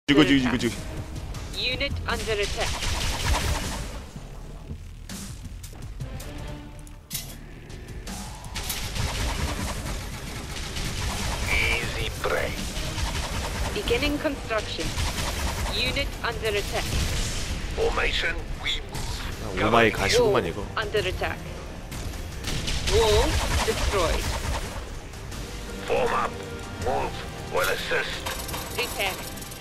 이거. Unit under attack. Easy prey. Beginning construction. Unit under attack. Formation, we move. 오마이 가시구만 이거. Under attack. Wall destroyed. Form up. Move. Will assist. Repair.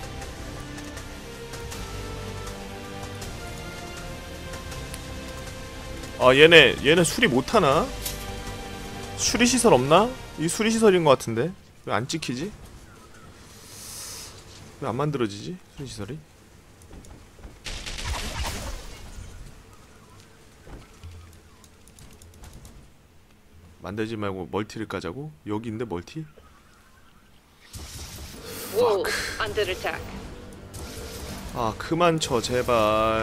아 얘네 수리 못하나? 수리시설 없나? 이 수리시설인 것 같은데 왜 안 찍히지? 왜 안 만들어지지? 수리시설이? 만들지 말고 멀티를 까자고? 여기 있는데 멀티? Wall under attack. 아 그만 쳐 제발.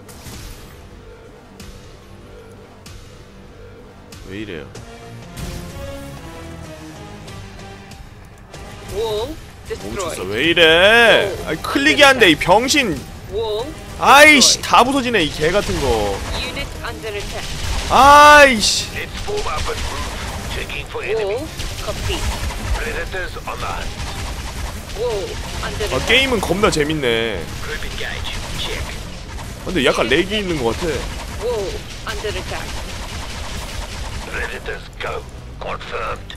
왜 이래요? Wall 멈췄어. destroyed. 왜 이래? 아이 클릭이 안 돼 이 병신. Wall. 아이씨 다 부서지네 이 개 같은 거. Unit under attack. 아이씨. Let's form up and move. Checking for Wall enemies. complete. Predators on the hunt. Wall under 아 attack. 게임은 겁나 재밌네. Group engage. Check. 근데 약간 렉이 있는 것 같아. Wall under attack. Predators go. Confirmed.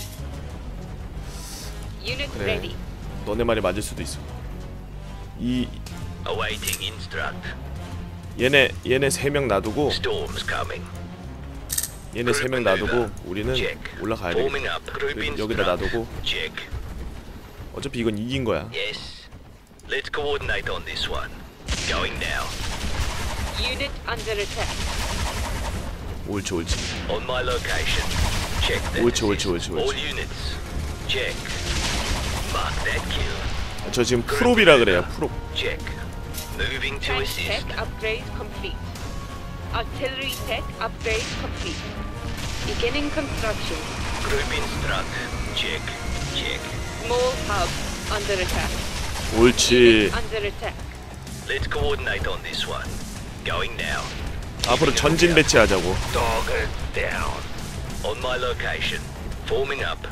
Unit 그래. ready. 너네 말이 맞을 수도 있어. 이 Awaiting instruct. 얘네 3명 놔두고 Storms coming. 얘네 3명 놔두고 우리는 Check. 올라가야 Forming 돼. up. Group 여기다 instruct. 놔두고 Check. 어차피 이건 이긴 거야. Yes. Let's coordinate on this one. Going now. Unit under attack. 옳지. On my location. Check that. 옳지. All units. Check. Mark that kill. 저 지금 프로비라 그래요. 프로. Check. Moving to Tank assist. tech upgrade complete. Artillery tech upgrade complete. Beginning construction. Group instruct. Check. Check. Small hub under attack. 옳지. Under attack. Let's coordinate on this one. Going now. 앞으로 전진 배치하자고. Dogger down. On my location. Forming up.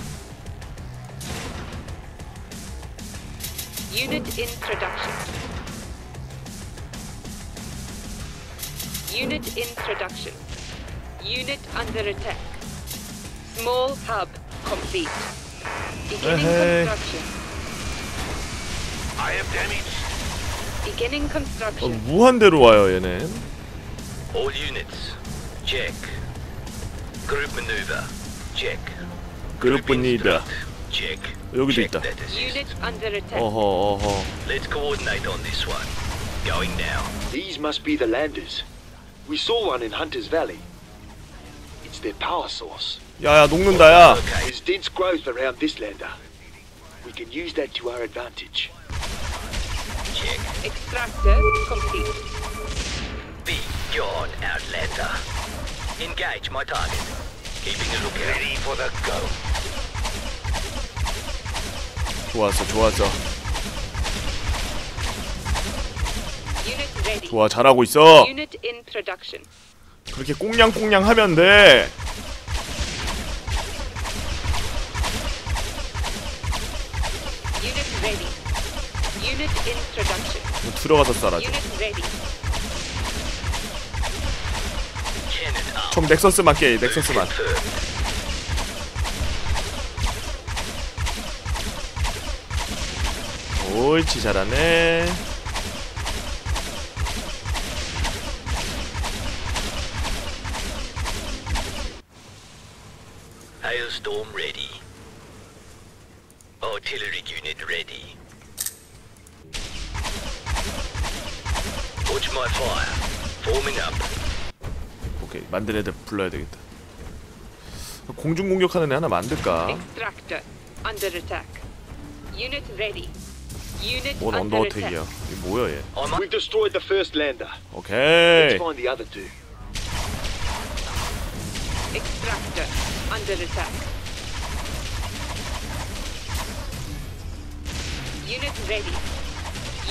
Unit in production. Unit in production. Unit under attack. Small hub complete. Beginning Hey. construction. I have damage. Beginning construction. 무한대로 와요 얘네. All units. Check. Group maneuver. Check. 그룹분이다. Check. 여기도 Check 있다. that assist. Unit under attack. 어허. Let's coordinate on this one. Going now. These must be the landers. We saw one in Hunter's Valley. It's their power source. 야야 녹는다 야. Okay. There's dense growth around this lander. We can use that to our advantage. Check. Extractor complete. Be gone, Outlander. Engage my target. Keeping a lookout. Ready for the go. 좋았어. Unit ready. 좋아 잘하고 있어. Unit in production. 그렇게 꽁냥꽁냥 하면 돼. Unit ready. Unit in production. 들어가서 쏴라. Unit ready. Cannon up. 총 넥서스만 깨. 넥서스만. Confirmed. 옳지 잘하네. Hailstorm ready. Artillery unit ready. Watch my fire. Forming up. 오케이 만든 애들 불러야 되겠다. 공중 공격하는 애 하나 만들까? Extractor under attack. Unit ready. Unit 뭔 under 언더어택이야? attack. 이게 뭐야 얘? On my We've destroyed the first lander. 오케이. Let's find the other two. Extractor under attack. Unit ready.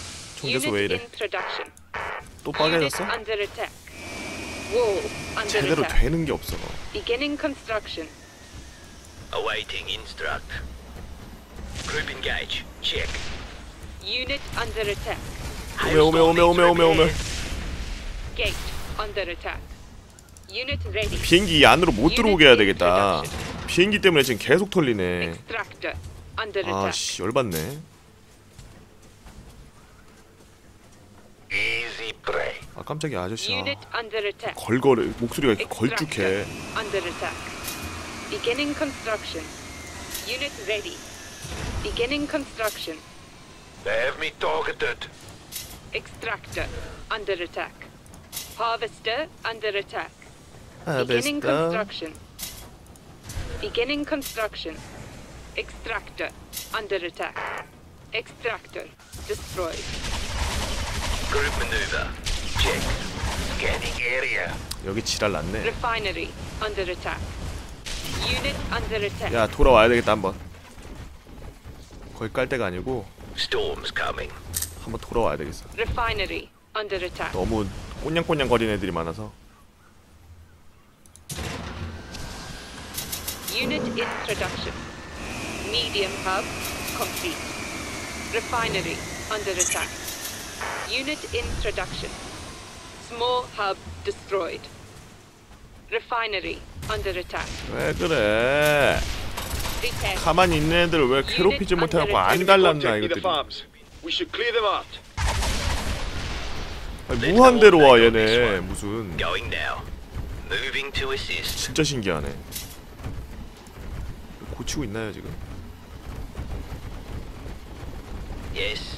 총재수 Unit 왜 이래? in production. 또 Unit 빠개졌어? under attack. Wall under 제대로 attack. 되는 게 없어. Beginning construction. Awaiting instruct. Group engage. Check. Unit under attack. 오메. Gate under attack. Unit ready. 비행기 이 안으로 못 들어오게 해야 되겠다. 비행기 때문에 지금 계속 털리네. Extractor under attack. 아씨 열받네. Easy prey. 아 깜짝이야 아저씨야. Unit under attack. 걸거려 목소리가 이렇게 걸쭉해. Under attack. Beginning construction. Unit ready. Beginning construction. They have me targeted. Extractor under attack. Harvester under attack. Beginning 베스타. construction. Beginning construction. Extractor under attack. Extractor destroyed. Group maneuver. Check. Scanning area. 여기 지랄 났네. Refinery under attack. Unit under attack. 야 돌아와야 되겠다 한번. 거기 깔 데가 아니고 Storm's coming. 한번 돌아와야 되겠어. Refinery under attack. 너무 꼰냥꼰냥 거리는 애들이 많아서. Unit in production. Medium hub complete. Refinery under attack. Unit in production. Small hub destroyed. Refinery under attack. 왜 그래? Repair. 가만히 있는 애들 왜 괴롭히지 못해갖고 안 갈랐나 Protecting the 이것들이. farms. We should clear them out. 아니, 무한대로 와 얘네 무슨. Going now. Moving to assist. 진짜 신기하네. 고치고 있나요 지금? Yes.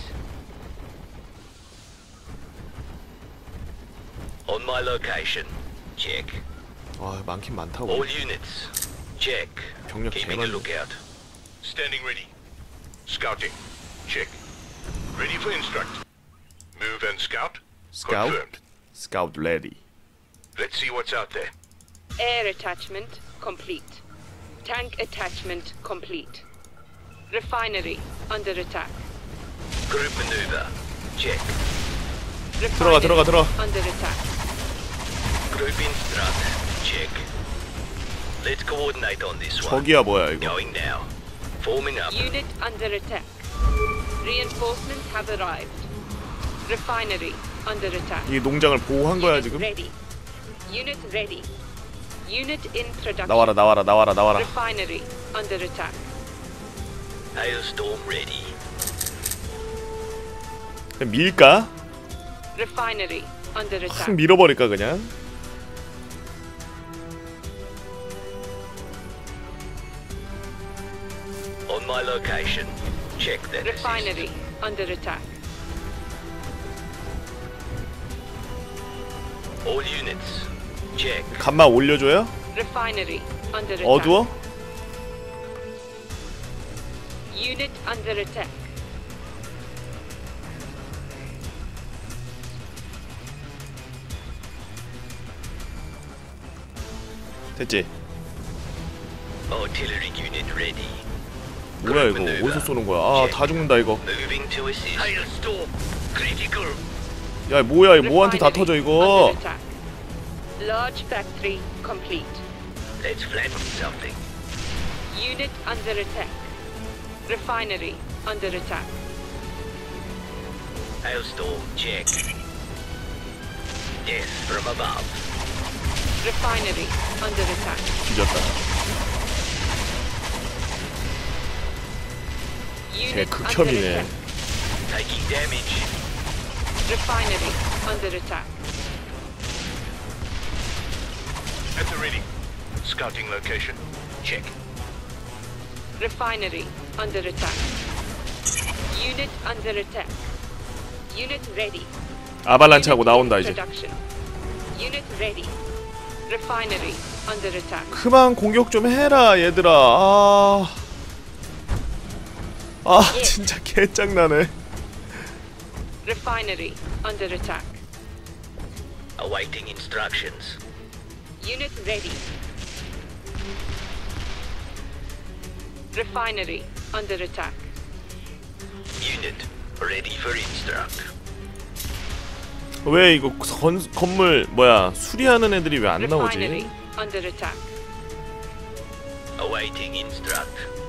On my location. Check. 와 많긴 많다고. All units. Check. 병력 Keeping a 개만. lookout. Standing ready. Scouting. Check. Ready for instruct. Move and scout. Scout. Confirmed. Scout ready. Let's see what's out there. Air attachment complete. Tank attachment complete. Refinery under attack. Group maneuver. Check. Refinery 들어가. under attack. Group instruct. Check. Let's coordinate on this one. 저기야 뭐야 이거? Going now. Forming up. Unit under attack. Reinforcements have arrived. Refinery under attack. 이 농장을 보호한 거야 Unit 지금? ready. Unit ready. Unit in production. 나와라. Refinery under attack. Hailstorm ready. 그냥 밀까? Refinery under 확 attack. 밀어버릴까 그냥? On my location. Check that. Refinery under attack. All units. Check. 간만 올려줘요? Refinery under attack. 어두워? Unit under attack. 됐지? Artillery unit ready. 뭐야 이거? 어디서 쏘는 거야? 아, 다 죽는다 이거. Moving to assist. Hailstorm. Critical. 야, 뭐야? 이거 뭐한테 다 터져 이거? Under attack. Large factory complete. Let's flatten something. Unit under attack. Refinery under attack. Hailstorm check. Death from above. Refinery under attack. 뒤졌다. 걔 Unit under 극혐이네. attack. Taking damage. Refinery under attack. At the ready. Scouting location. Check. Refinery under attack. Unit under attack. Unit ready. 아발란치하고 나온다 이제. Production. Unit ready. Refinery under attack. 그만 공격 좀 해라 얘들아. 진짜 개짱나네. Refinery under attack. Awaiting instructions. Unit ready. Refinery under attack. Unit ready for instruct. 왜 이거 건물 뭐야 수리하는 애들이 왜 안 Refinery 나오지? under attack. Awaiting instruct.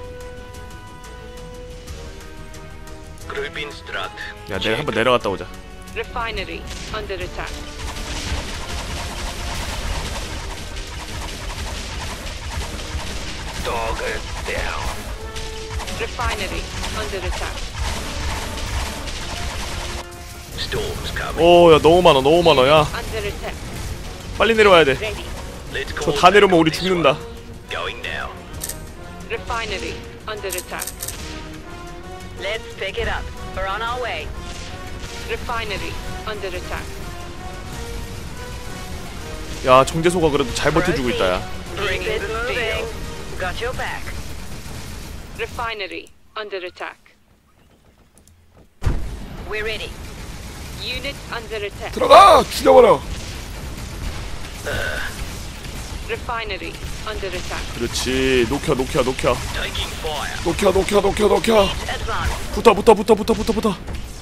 Group instruct. 야, 내가 한번 내려갔다 오자. Refinery under attack. Dogger down. Refinery under attack. Storms coming. 오, 야 너무 많아, 너무 많아. 야, Under attack. 빨리 내려와야 돼. Ready. Let's 저 call 다 내려오면 back 우리 on this 죽는다. one. Going now. Refinery under attack. Let's pick it up. We're on our way. Refinery under attack. 야, 정제소가 그래도 잘 버텨주고 있다. 야. Keep it moving. Got your back. Refinery under attack. We're ready. Unit under attack. 들어가, 죽여버려. Refinery under attack. 그렇지, 녹여. Taking fire. 녹여. Advance. 붙어.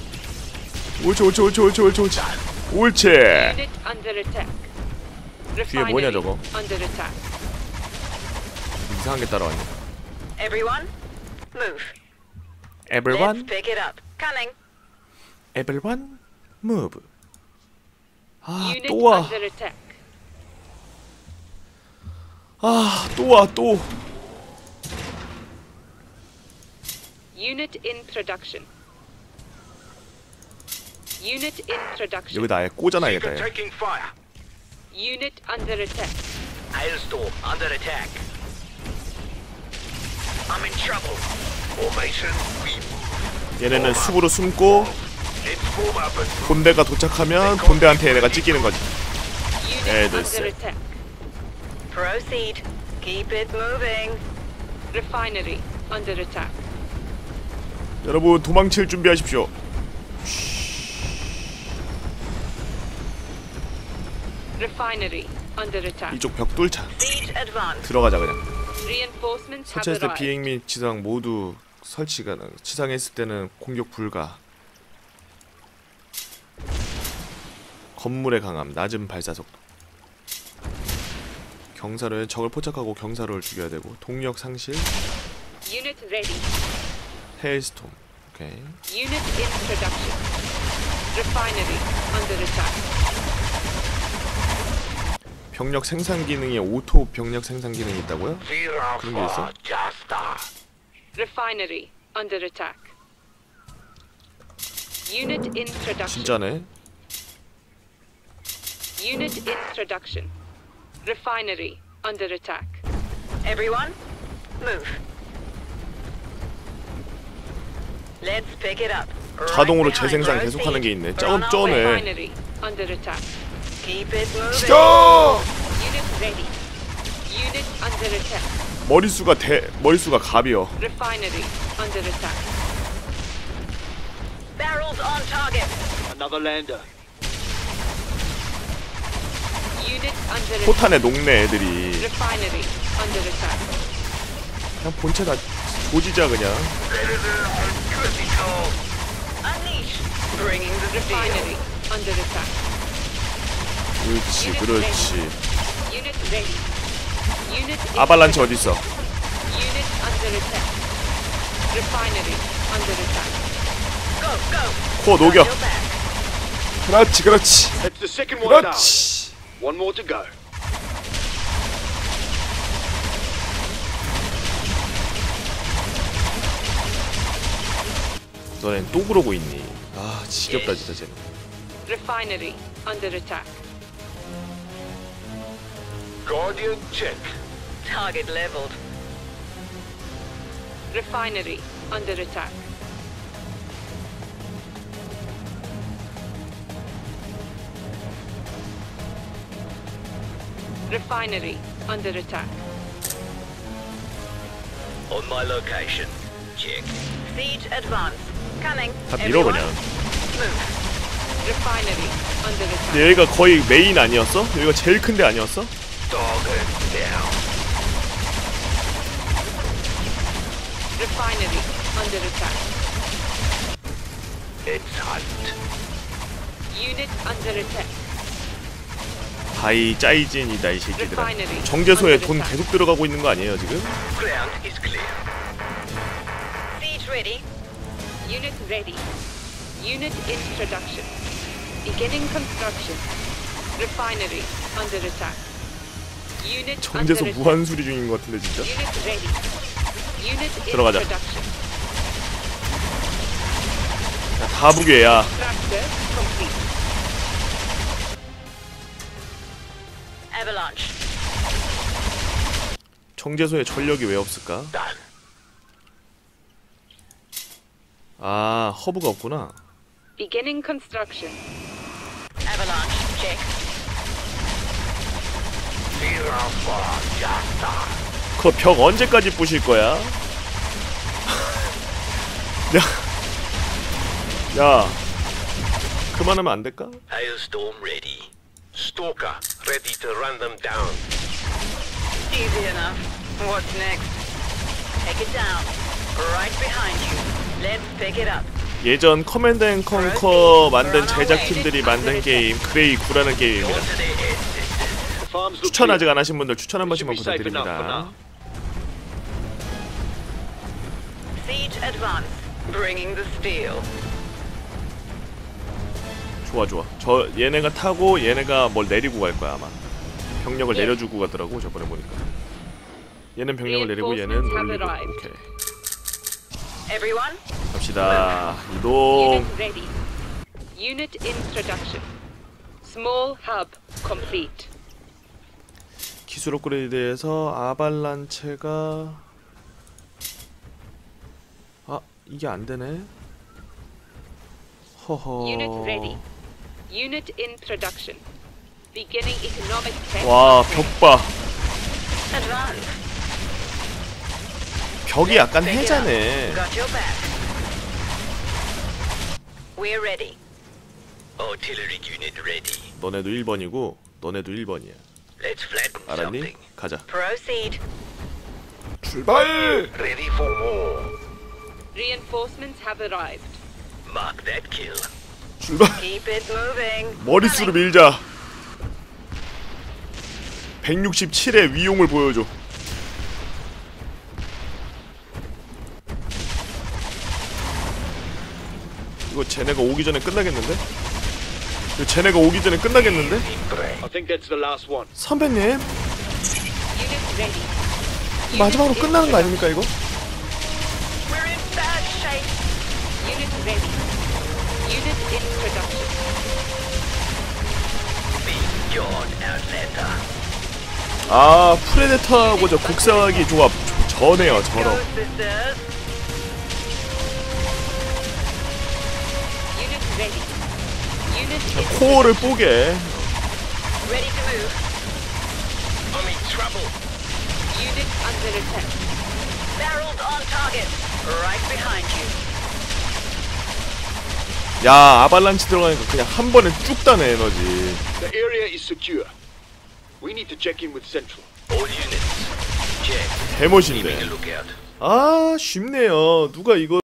옳지. Unit under attack. 뒤에 뭐냐 Refinery 저거? under attack. 이상한 게 따라왔네. Everyone, move. Let's Everyone, pick it up. Coming. everyone, move. 아, Unit 또 와. under attack. 또. Unit in production. Unit in production. 여기다 아예 꽂아놔야겠다. Seeker 얘. taking fire. Unit under attack. Hailstorm under attack. I'm in trouble. Formation. We 얘네는 숲으로 숨고 let's form up and 본대가 도착하면 본대한테 얘네가 찢기는 거지. Unit 네, under 됐어요. attack. Proceed. Keep it moving. Refinery under attack. 여러분 도망칠 준비하십시오. Refinery under attack. 이쪽 벽 뚫자. Siege advance. 들어가자 그냥. Reinforcements have 설치했을 때 arrived. 비행 및 지상 모두 설치가 치상했을 때는 공격 불가. 건물의 강함, 낮은 발사 속도. 경사로는 적을 포착하고 경사로를 죽여야 되고 동력 상실, Unit ready. 헤일스톰. 오케이. Unit in production. Refinery under attack. 병력 생산 기능에 오토 병력 생산 기능이 있다고요? veer 그런 게 있어? just Refinery under attack. Unit in production. 진짜네. Unit in production. Refinery under attack. Everyone, move. Let's pick it up. 자동으로 Right 재생산 behind. 계속하는 게 있네. We're on our 쩌네. Refinery under attack. Keep it moving. 죽여! Unit ready. Unit under attack. 머릿수가 갑이요. Refinery under attack. Barrels on target. Another lander. Unit under attack. 포탄에 녹네 애들이. Refinery under attack. 그냥 본체 다 조지자 그냥. Unleash. Bringing the steel. Refinery under attack. 그렇지 그렇지. Unit ready. Unit in 아발란치 production. 어딨어? Unit under attack. Refinery under attack. Go, go. 코어 녹여. Your back. 그렇지 그렇지. That's the second one down. 그렇지. One more to go. 너넨 또 그러고 있니? 아 지겹다 진짜 쟤는. Refinery under attack. Guardian check. Target leveled. Refinery under attack. Refinery under attack. On my location. Check. Siege advance. Coming. 다 밀어 Everyone, 그냥. move. Refinery under attack. 근데 여기가 거의 메인 아니었어? 여기가 제일 큰 데 아니었어? Target down. Refinery under attack. It's hunt. Unit under attack. 바이 짜이진이다 이 새끼들아. Refinery 정제소에 under 돈 attack. 계속 들어가고 있는 거 아니에요 지금? Ground is clear. Siege ready. Unit ready. Unit in production. Beginning construction. Refinery under attack. Unit 정제소 under attack. 무한 수리 중인 것 같은데 진짜. Unit ready. Unit in 들어가자. production. 야, 다 부괴야. Tractor complete. Avalanche. 정제소에 전력이 왜 없을까? Done. 아 허브가 없구나. Beginning construction. Avalanche. Check. 그 벽 언제까지 부실 거야? 야 그만하면 안 될까? Hailstorm ready. Stalker, ready to run them down. Easy enough. What's next? Take it down. Right behind you. Let's pick it up. 예전 커맨드 앤 컨커 만든 제작팀들이 만든 게임 그레이 9라는 게임입니다. To their head. The farms look 추천 clear. 아직 안 하신 분들 추천 한 We should 번씩만 be safe enough for 부탁드립니다. now. Siege advance. Bringing the steel. 좋아 좋아. 저 얘네가 타고 얘네가 뭘 내리고 갈 거야 아마. 병력을 예. 내려주고 가더라고 저번에 보니까. 얘는 병력을 내리고 얘는 올리고. 오케이. Everyone, 갑시다. 이동. Unit ready. Unit in production. Small hub complete. 기술 업그레이드에서 아발란체가 아 이게 안 되네. 허허. Unit ready. Unit in production. Beginning economic test. 와, 벽 봐. advance. 벽이 약간 Pick it up. 해자네. Got your back. We're ready. Artillery unit ready. 너네도 1번이고 너네도 1번이야. Let's flatten 알았니? something. 가자. Proceed. 출발! Ready for war. Reinforcements have arrived. Mark that kill. 출발! Keep it moving. 머릿수로 밀자. 167의 위용을 보여줘. 이거 쟤네가 오기 전에 끝나겠는데? 이거 쟤네가 오기 전에 끝나겠는데? I think that's the last one. 선배님 Unit ready. 마지막으로 끝나는 거 아닙니까 이거? We're in bad shape. Unit ready. Unit in production. Be gone, Outlander. 아 프레데터하고 저 곡사기 조합 전해요 저러. Go, sisters. Unit ready. Unit in 코어를 뽀개. Ready to move. I'm in trouble. Unit under attack. Barreled on target. Right behind you. 야 아발란치 들어가니까 그냥 한 번에 쭉 따네 에너지. The area is secure. We need to check in with Central. All units. Check. Keeping a 개멋인데. lookout. 아 쉽네요. 누가 이거